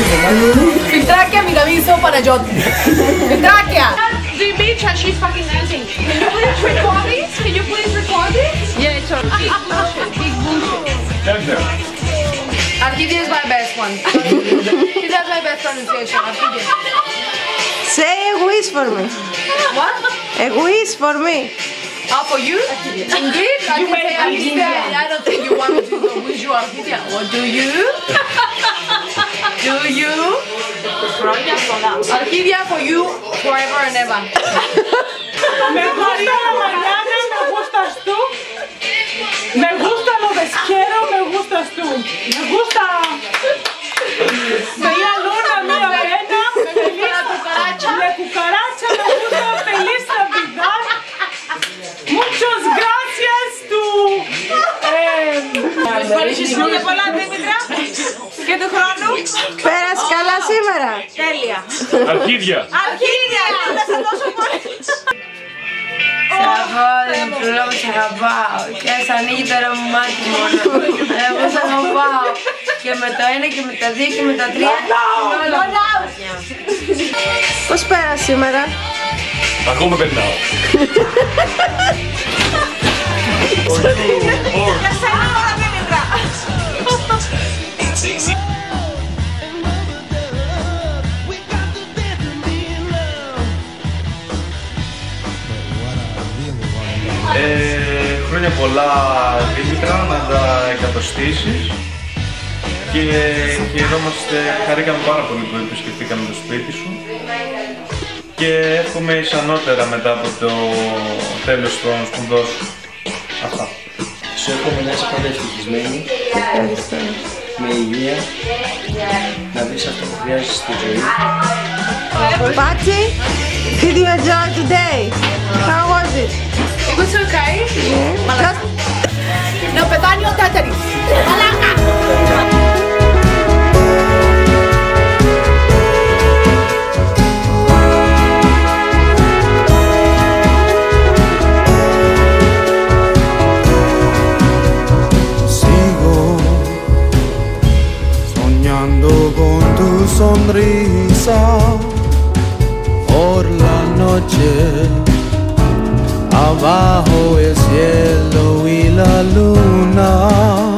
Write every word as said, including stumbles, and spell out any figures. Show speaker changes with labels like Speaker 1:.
Speaker 1: Filtracchia mi capisco Panaggiotti. Filtracchia!
Speaker 2: The beach and she's fucking dancing. Can you please record this? Can you please record this? Yeah, it's all big bullshit. Big bullshit.
Speaker 1: Arcadia is my best one. He does my best pronunciation. Arcadia.
Speaker 3: Say a wish for me.
Speaker 1: What?
Speaker 3: A wish for me.
Speaker 1: Ah, for you? In Greek? I can say Arcadia. I don't think you want me to wish you Arcadia. What do you? Do you? Arcadia for you forever and ever.
Speaker 4: Me gusta la mañana, me gustas tú. Me gusta lo que quiero, me gustas tú. Me gusta. Media luna, media pena. Feliz la cucaracha. La cucaracha, me gusta. Feliz Navidad. Muchas gracias tú. Χρόνια πολλά Δήμητρα. Και του χρόνου.
Speaker 3: Πέρασε καλά σήμερα.
Speaker 4: Τέλεια.
Speaker 5: Αρχίδια.
Speaker 4: Αρχίδια, έφτασα τόσο πολύ.
Speaker 1: Σ' αγαπάω, τρελό μου, σ' αγαπάω. Και ας ανοίγει τώρα μου μάτι μόνο. Εγώ σ' αγαπάω. Και με το ένα και με τα δύο και με τα τρία.
Speaker 3: Πώς πέρασε σήμερα?
Speaker 5: Ακόμα περνάω.
Speaker 4: Για σένα τώρα Δήμητρα.
Speaker 6: Ε, χρόνια πολλά Δήμητρα, να τα εκατοστήσεις και χαιρόμαστε, χαρήκαμε πάρα πολύ που επισκεφτήκαμε το σπίτι σου και εύχομαι ισανότερα μετά από το τέλος των σπουδών σου. Αυτά.
Speaker 7: Σου εύχομαι να είσαι πάντα ευτυχισμένη, με υγεία, να βρεις αυτό που χρειάζεσαι στη ζωή.
Speaker 3: Patsy, did you enjoy today? How was it?
Speaker 1: It was okay.
Speaker 3: Just
Speaker 1: Να πεθάνει ο τέτερης. Μαλάκα.
Speaker 8: Con tu sonrisa por la noche, abajo el cielo y la luna.